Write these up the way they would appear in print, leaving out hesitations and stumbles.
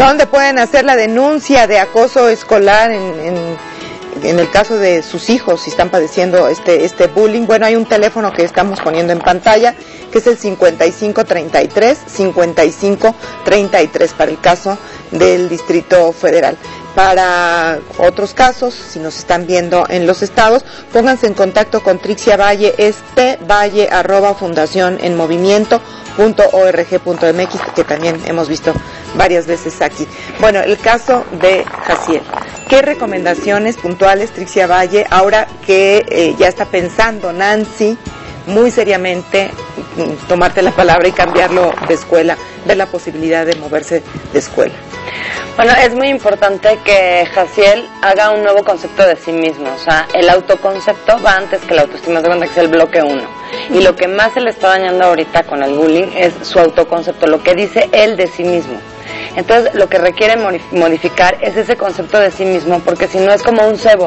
¿Dónde pueden hacer la denuncia de acoso escolar en el caso de sus hijos, si están padeciendo este bullying? Bueno, hay un teléfono que estamos poniendo en pantalla, que es el 5533 para el caso del Distrito Federal. Para otros casos, si nos están viendo en los estados, pónganse en contacto con Trixia Valle, es tvalle@fundacionenmovimiento.org.mx, que también hemos visto varias veces aquí. Bueno, el caso de Jaciel. ¿Qué recomendaciones puntuales, Trixia Valle, ahora que ya está pensando Nancy muy seriamente tomarte la palabra y cambiarlo de escuela, ver la posibilidad de moverse de escuela? Bueno, es muy importante que Jaciel haga un nuevo concepto de sí mismo. O sea, el autoconcepto va antes que la autoestima. Se cuenta que es el bloque 1. Y lo que más se le está dañando ahorita con el bullying es su autoconcepto, lo que dice él de sí mismo. Entonces, lo que requiere modificar es ese concepto de sí mismo, porque si no es como un cebo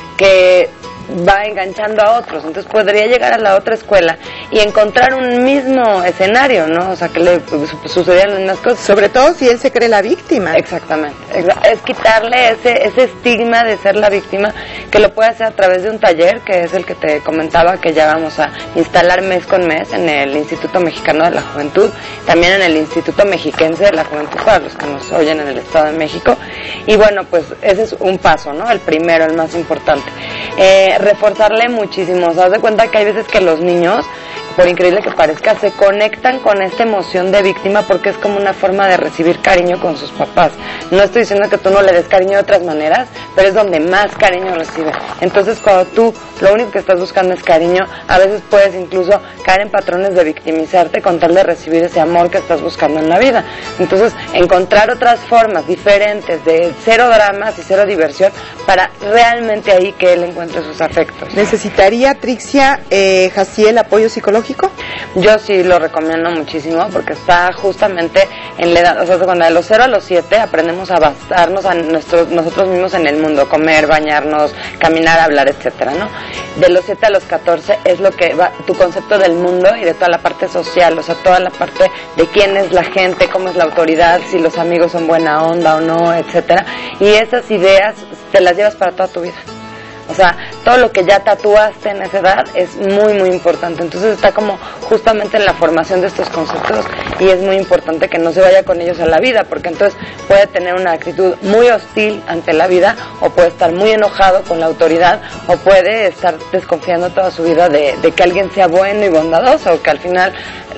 que va enganchando a otros. Entonces podría llegar a la otra escuela y encontrar un mismo escenario, ¿no? O sea, que le sucedían las mismas cosas. Sobre todo si él se cree la víctima. Exactamente. Es quitarle ese estigma de ser la víctima, que lo puede hacer a través de un taller, que es el que te comentaba, que ya vamos a instalar mes con mes en el Instituto Mexicano de la Juventud, también en el Instituto Mexiquense de la Juventud, para los que nos oyen en el Estado de México. Y bueno, pues ese es un paso, ¿no? El primero, el más importante. Reforzarle muchísimo. Se da cuenta que hay veces que los niños, por increíble que parezca, se conectan con esta emoción de víctima porque es como una forma de recibir cariño con sus papás. No estoy diciendo que tú no le des cariño de otras maneras, pero es donde más cariño recibe. Entonces, cuando tú lo único que estás buscando es cariño, a veces puedes incluso caer en patrones de victimizarte con tal de recibir ese amor que estás buscando en la vida. Entonces, encontrar otras formas diferentes de cero dramas y cero diversión para realmente ahí que él encuentre sus afectos. ¿Necesitaría, Trixia, Jaciel, apoyo psicológico? Yo sí lo recomiendo muchísimo porque está justamente en la edad, o sea, cuando de los 0 a los 7 aprendemos a basarnos a nosotros mismos en el mundo, comer, bañarnos, caminar, hablar, etcétera, ¿no? De los 7 a los 14 es lo que va, tu concepto del mundo y de toda la parte social, o sea, toda la parte de quién es la gente, cómo es la autoridad, si los amigos son buena onda o no, etcétera, y esas ideas te las llevas para toda tu vida. O sea, todo lo que ya tatuaste en esa edad es muy, muy importante. Entonces está como justamente en la formación de estos conceptos y es muy importante que no se vaya con ellos a la vida, porque entonces puede tener una actitud muy hostil ante la vida, o puede estar muy enojado con la autoridad, o puede estar desconfiando toda su vida de que alguien sea bueno y bondadoso, o que al final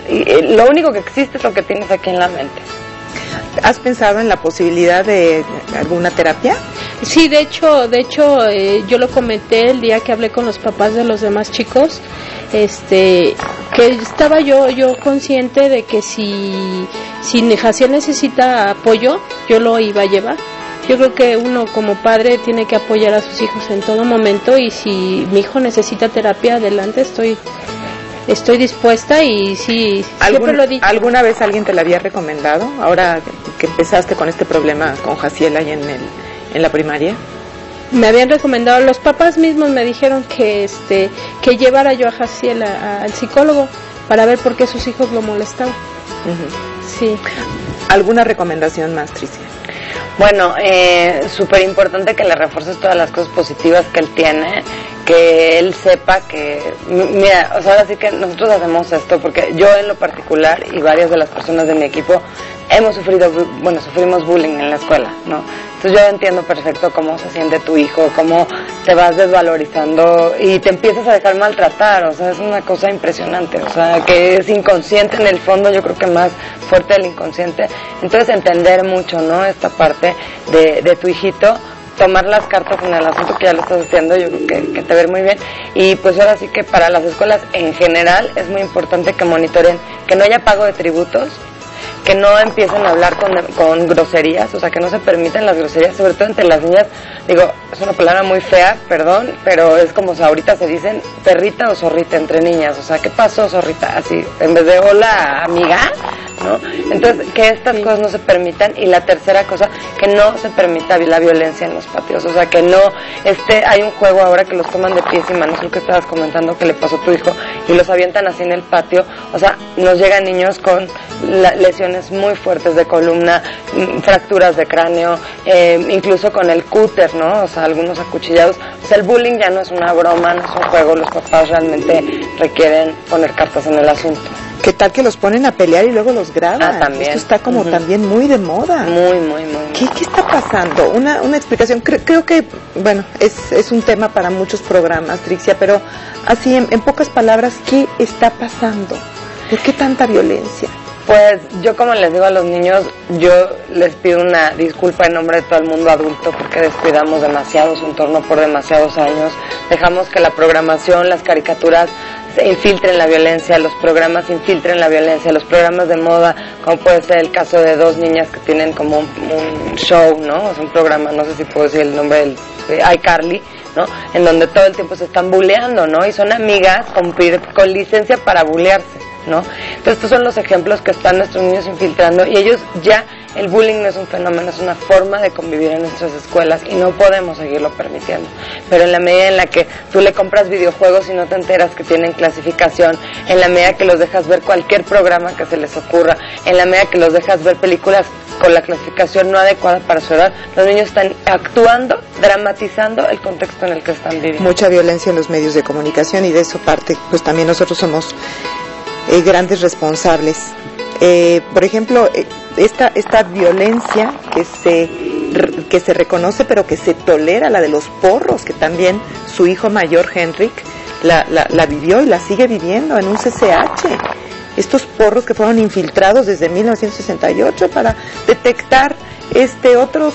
lo único que existe es lo que tienes aquí en la mente. ¿Has pensado en la posibilidad de alguna terapia? Sí, de hecho, yo lo comenté el día que hablé con los papás de los demás chicos, que estaba yo consciente de que si Jaciel necesita apoyo, yo lo iba a llevar. Yo creo que uno como padre tiene que apoyar a sus hijos en todo momento, y si mi hijo necesita terapia, adelante, estoy dispuesta, y sí, siempre lo he dicho. ¿Alguna vez alguien te la había recomendado? Ahora que empezaste con este problema con Jaciel ahí en la primaria. Me habían recomendado, los papás mismos me dijeron que llevara yo a Jaciel al psicólogo para ver por qué sus hijos lo molestaban. Uh-huh. Sí. ¿Alguna recomendación más, Tricia? Bueno, súper importante que le refuerces todas las cosas positivas que él tiene, que él sepa que, mira, o sea, ahora sí que nosotros hacemos esto porque yo en lo particular y varias de las personas de mi equipo sufrimos bullying en la escuela, ¿no? Entonces yo entiendo perfecto cómo se siente tu hijo, cómo te vas desvalorizando y te empiezas a dejar maltratar, o sea, es una cosa impresionante, o sea, que es inconsciente en el fondo, yo creo que más fuerte del inconsciente. Entonces entender mucho, ¿no? Esta parte de tu hijito, tomar las cartas en el asunto, que ya lo estás haciendo, yo creo que te ver muy bien. Y pues ahora sí que para las escuelas en general es muy importante que monitoreen, que no haya pago de tributos, que no empiecen a hablar con groserías, o sea, que no se permitan las groserías, sobre todo entre las niñas. Digo, es una palabra muy fea, perdón, pero es como ahorita se dicen perrita o zorrita entre niñas, o sea, ¿qué pasó, zorrita? Así, en vez de hola, amiga, ¿no? Entonces, que estas cosas no se permitan. Y la tercera cosa, que no se permita la violencia en los patios. O sea, que no hay un juego ahora que los toman de pies y manos, lo que estabas comentando que le pasó a tu hijo, y los avientan así en el patio. O sea, nos llegan niños con lesiones muy fuertes de columna, fracturas de cráneo, incluso con el cúter, ¿no? O sea, algunos acuchillados. O sea, el bullying ya no es una broma, no es un juego, los papás realmente requieren poner cartas en el asunto. ¿Qué tal que los ponen a pelear y luego los graban? También. Esto está como también muy de moda. Muy. ¿Qué está pasando? Una explicación. Creo que, bueno, es un tema para muchos programas, Trixia, pero así, en pocas palabras, ¿qué está pasando? ¿Por qué tanta violencia? Pues yo, como les digo a los niños, yo les pido una disculpa en nombre de todo el mundo adulto porque descuidamos demasiado su entorno por demasiados años. Dejamos que la programación, las caricaturas infiltren la violencia, los programas infiltren la violencia, los programas de moda, como puede ser el caso de dos niñas que tienen como un show, ¿no? Es un programa, no sé si puedo decir el nombre de iCarly, ¿no? En donde todo el tiempo se están buleando, ¿no? Y son amigas con licencia para bulearse, ¿no? Entonces estos son los ejemplos que están nuestros niños infiltrando, y ellos ya, el bullying no es un fenómeno, es una forma de convivir en nuestras escuelas y no podemos seguirlo permitiendo. Pero en la medida en la que tú le compras videojuegos y no te enteras que tienen clasificación, en la medida que los dejas ver cualquier programa que se les ocurra, en la medida que los dejas ver películas con la clasificación no adecuada para su edad, los niños están actuando, dramatizando el contexto en el que están viviendo. Mucha violencia en los medios de comunicación, y de eso parte, pues también nosotros somos grandes responsables. Por ejemplo, esta violencia que se reconoce pero que se tolera, la de los porros, que también su hijo mayor Henrik la vivió y la sigue viviendo en un CCH. Estos porros que fueron infiltrados desde 1968 para detectar otros,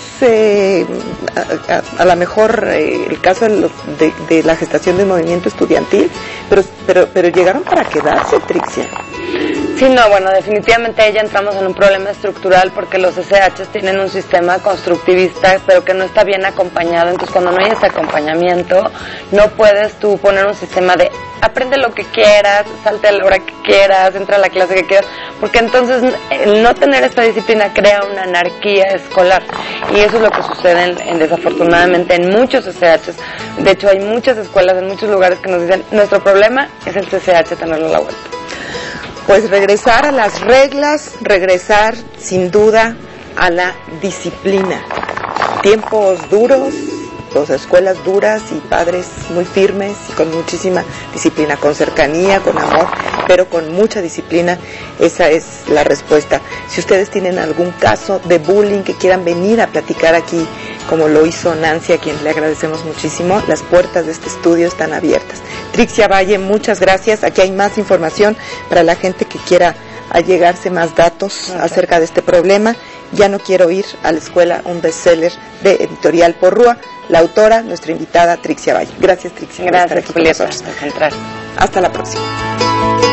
a lo mejor el caso de la gestación del movimiento estudiantil, pero llegaron para quedarse, Trixia. Sí, no, bueno, definitivamente ya entramos en un problema estructural porque los SHs tienen un sistema constructivista, pero que no está bien acompañado. Entonces, cuando no hay ese acompañamiento, no puedes tú poner un sistema de aprende lo que quieras, salte a la hora que quieras, entra a la clase que quieras, porque entonces el no tener esta disciplina crea una anarquía escolar, y eso es lo que sucede desafortunadamente en muchos SHs. De hecho, hay muchas escuelas en muchos lugares que nos dicen, nuestro problema es el CCH, tenerlo a la vuelta. Pues regresar a las reglas, regresar sin duda a la disciplina. Tiempos duros, escuelas duras y padres muy firmes y con muchísima disciplina, con cercanía, con amor, pero con mucha disciplina. Esa es la respuesta. Si ustedes tienen algún caso de bullying que quieran venir a platicar aquí, como lo hizo Nancy, a quien le agradecemos muchísimo, las puertas de este estudio están abiertas. Trixia Valle, muchas gracias. Aquí hay más información para la gente que quiera allegarse más datos acerca de este problema. Ya no quiero ir a la escuela, un bestseller de Editorial Porrúa. La autora, nuestra invitada, Trixia Valle. Gracias, Trixia. Gracias, Julieta. Hasta la próxima.